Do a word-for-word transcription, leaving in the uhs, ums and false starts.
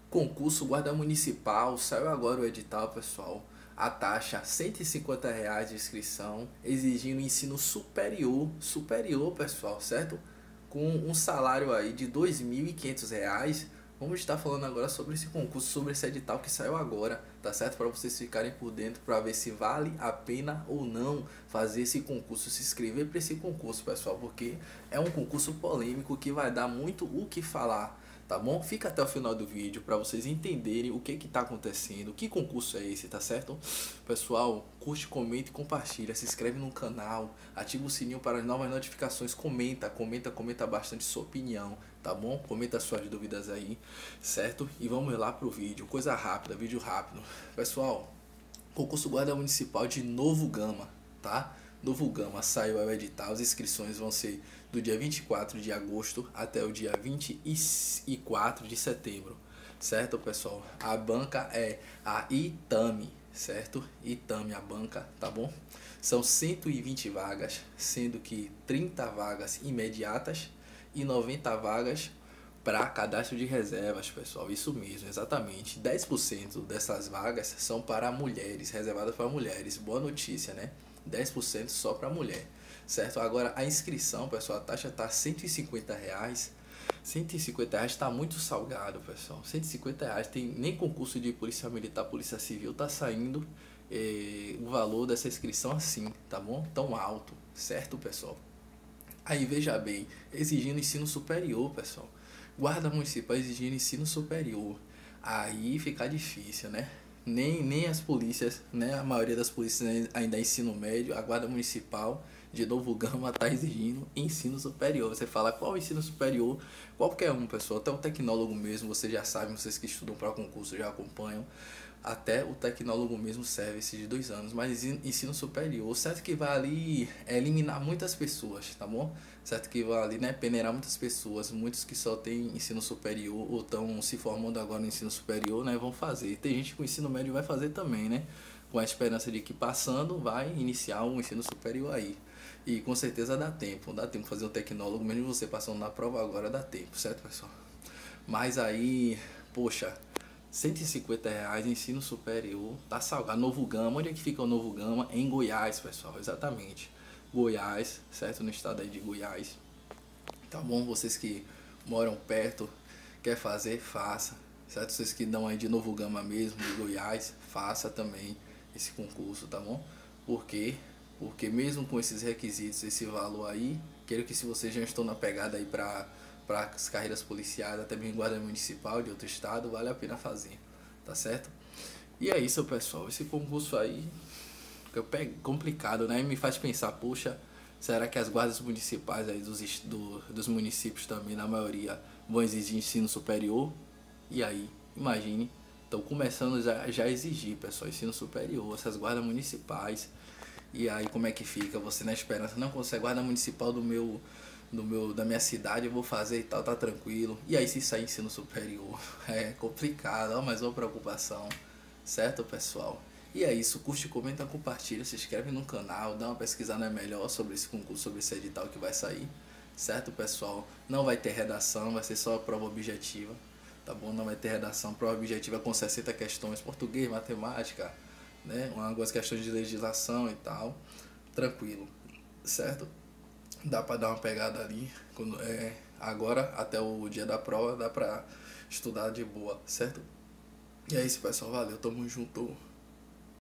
Concurso Guarda Municipal, saiu agora o edital, pessoal. A taxa cento e cinquenta reais de inscrição, exigindo ensino superior, superior, pessoal, certo? Com um salário aí de dois mil e quinhentos reais. Vamos estar falando agora sobre esse concurso, sobre esse edital que saiu agora, tá certo? Para vocês ficarem por dentro, para ver se vale a pena ou não fazer esse concurso, se inscrever para esse concurso, pessoal, porque é um concurso polêmico que vai dar muito o que falar. Tá bom? Fica até o final do vídeo para vocês entenderem o que que tá acontecendo, que concurso é esse, tá certo? Pessoal, curte, comenta e compartilha, se inscreve no canal, ativa o sininho para as novas notificações, comenta, comenta, comenta bastante sua opinião, tá bom? Comenta suas dúvidas aí, certo? E vamos lá pro vídeo, coisa rápida, vídeo rápido. Pessoal, concurso Guarda Municipal de Novo Gama, tá? Novo Gama saiu o edital, as inscrições vão ser do dia vinte e quatro de agosto até o dia vinte e quatro de setembro, certo, pessoal? A banca é a Itami, certo? Itami a banca, tá bom? São cento e vinte vagas, sendo que trinta vagas imediatas e noventa vagas para cadastro de reservas, pessoal. Isso mesmo, exatamente. dez por cento dessas vagas são para mulheres, reservadas para mulheres. Boa notícia, né? dez por cento só para mulher, certo? Agora a inscrição, pessoal, a taxa tá cento e cinquenta reais. cento e cinquenta reais tá muito salgado, pessoal. cento e cinquenta reais, tem nem concurso de polícia militar, polícia civil tá saindo eh, o valor dessa inscrição assim, tá bom? Tão alto, certo, pessoal? Aí veja bem, exigindo ensino superior, pessoal. Guarda Municipal exigindo ensino superior. Aí fica difícil, né? Nem, nem as polícias, né? A maioria das polícias ainda é ensino médio. A Guarda Municipal de Novo Gama está exigindo ensino superior. Você fala qual ensino superior? Qualquer um, pessoal. Até o tecnólogo mesmo, vocês já sabem, vocês que estudam para concurso já acompanham. Até o tecnólogo mesmo serve esse de dois anos, mas ensino superior, certo que vai ali eliminar muitas pessoas, tá bom? Certo que vai ali, né, peneirar muitas pessoas, muitos que só tem ensino superior ou estão se formando agora no ensino superior, né, vão fazer. Tem gente que o ensino médio vai fazer também, né, com a esperança de que passando vai iniciar um ensino superior aí. E com certeza dá tempo, dá tempo de fazer um tecnólogo, mesmo você passando na prova agora dá tempo, certo, pessoal? Mas aí, poxa, cento e cinquenta reais, ensino superior, tá salgado. Novo Gama, onde é que fica o Novo Gama? Em Goiás, pessoal, exatamente. Goiás, certo? No estado aí de Goiás. Tá bom? Vocês que moram perto, quer fazer, faça. Certo? Vocês que dão aí de Novo Gama mesmo, de Goiás, faça também esse concurso, tá bom? Por quê? Porque mesmo com esses requisitos, esse valor aí, quero que se vocês já estão na pegada aí pra para as carreiras policiais, até mesmo guarda municipal de outro estado, vale a pena fazer, tá certo? E é isso, pessoal, esse concurso aí é complicado, né? E me faz pensar, poxa, será que as guardas municipais aí dos, do, dos municípios também, na maioria, vão exigir ensino superior? E aí, imagine, estão começando já, já a exigir, pessoal, ensino superior, essas guardas municipais. E aí como é que fica? Você na esperança, não consegue guarda municipal do meu do meu, da minha cidade, eu vou fazer e tal, tá tranquilo. E aí se sair ensino superior, é complicado, ó, mais uma preocupação, certo, pessoal? E é isso, curte, comenta, compartilha, se inscreve no canal, dá uma pesquisada melhor sobre esse concurso, sobre esse edital que vai sair, certo, pessoal? Não vai ter redação, vai ser só a prova objetiva, tá bom? Não vai ter redação, prova objetiva com sessenta questões, português, matemática, né? Algumas questões de legislação e tal, tranquilo, certo? Dá pra dar uma pegada ali, quando, é, agora até o dia da prova dá pra estudar de boa, certo? E é isso, pessoal, valeu, tamo junto.